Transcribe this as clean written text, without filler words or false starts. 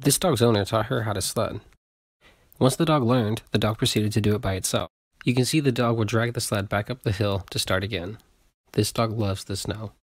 This dog's owner taught her how to sled. Once the dog learned, the dog proceeded to do it by itself. You can see the dog will drag the sled back up the hill to start again. This dog loves the snow.